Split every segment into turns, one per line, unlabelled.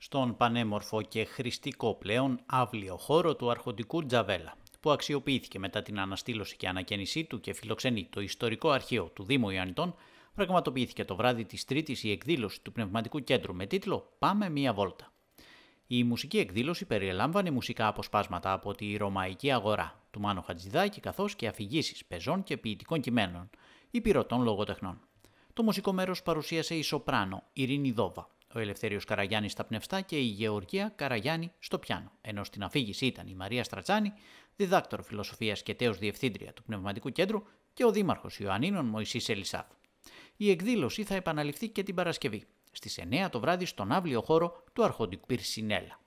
στον πανέμορφο και χρηστικό πλέον αύλιο χώρο του Αρχοντικού Τζαβέλα, που αξιοποιήθηκε μετά την αναστήλωση και ανακαίνισή του και φιλοξενεί το ιστορικό αρχείο του Δήμου Ιωαννιτών, πραγματοποιήθηκε το βράδυ της Τρίτης η εκδήλωση του Πνευματικού Κέντρου με τίτλο «Πάμε μία βόλτα». Η μουσική εκδήλωση περιελάμβανε μουσικά αποσπάσματα από τη Ρωμαϊκή Αγορά του Μάνου Χατζηδάκη, καθώς και αφηγήσεις πεζών και ποιητικών κειμένων, υπηρετών λογοτεχνών. Το μουσικό μέρος παρουσίασε η σοπράνο Ειρήνη Δόβα, ο Ελευθέριος Καραγιάννης στα πνευστά και η Γεωργία Καραγιάννη στο πιάνο, ενώ στην αφήγηση ήταν η Μαρία Στρατσάνη, διδάκτορο φιλοσοφίας και τέος διευθύντρια του Πνευματικού Κέντρου, και ο Δήμαρχος Ιωαννίνων Μωυσής Ελισάβ. Η εκδήλωση θα επαναληφθεί και την Παρασκευή, στις 9 το βράδυ στον αύλιο χώρο του Αρχοντικού Πυρσινέλα.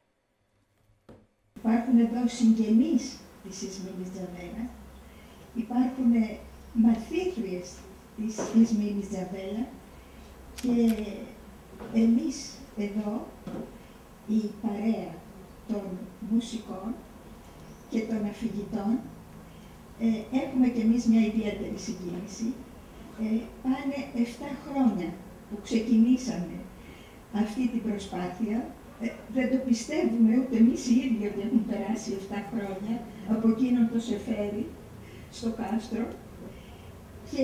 Υπάρχουν εδώ συγγενείς της Ισμήνης Τζαβέλα, υπάρχουν μαθήτριες της Ισμήνης Τζαβέλα και εμείς εδώ, η παρέα των μουσικών και των αφηγητών, έχουμε και εμείς μια ιδιαίτερη συγκίνηση. Πάνε 7 χρόνια που ξεκινήσαμε αυτή την προσπάθεια. Δεν το πιστεύουμε ούτε εμείς οι ίδιοι ότι έχουν περάσει 7 χρόνια από εκείνον το σεφέρι στο κάστρο και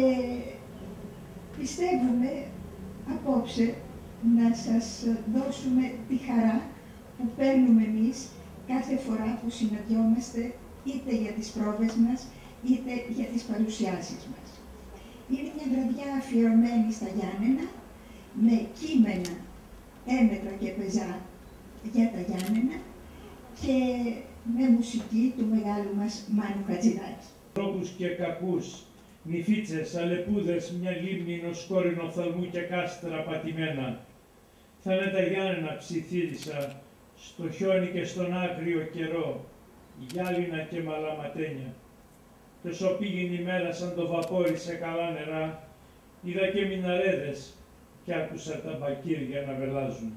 πιστεύουμε απόψε να σας δώσουμε τη χαρά που παίρνουμε εμείς κάθε φορά που συναντιόμαστε είτε για τις πρόβες μας είτε για τις παρουσιάσεις μας. Είναι μια βραδιά αφιερωμένη στα Γιάννενα με κείμενα, έμετρα και πεζά για τα Γιάννενα και με μουσική του μεγάλου μας Μάνου Χατζηδάκη.
Τρόπους και κακούς, νηφίτσες, αλεπούδες, μια λίμνη νοσκόρινο φθαλμού και κάστρα πατημένα. Θα είναι τα Γιάννενα ψιθύρισα, στο χιόνι και στον άγριο καιρό, γυάλινα και μαλαματένια. Και όσο πήγαινε η μέρα σαν το βαπόρι σε καλά νερά, είδα και μιναρέδες και άκουσα τα μπακύρια να βελάζουν.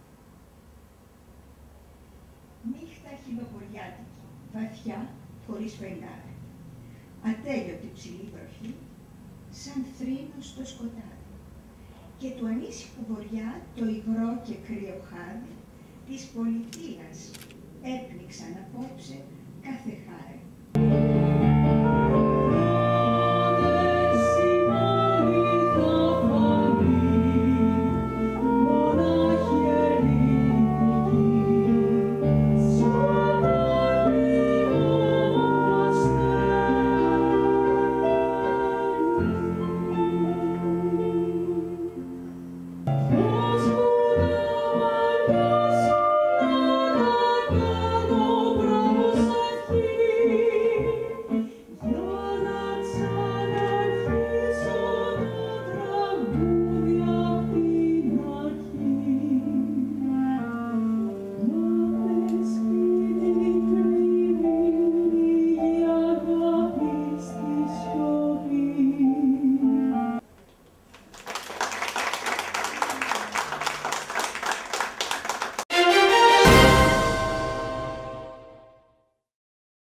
Νύχτα χειμωπωριάτικη, βαθιά, χωρίς φεγγάρι. Ατέλειωτη ψηλή βροχή, σαν θρήνο στο σκοτάδι. Και του ανήσυχου βοριά το υγρό και κρύο χάδι της πολιτείας έπνιξαν απόψε κάθε χάρη.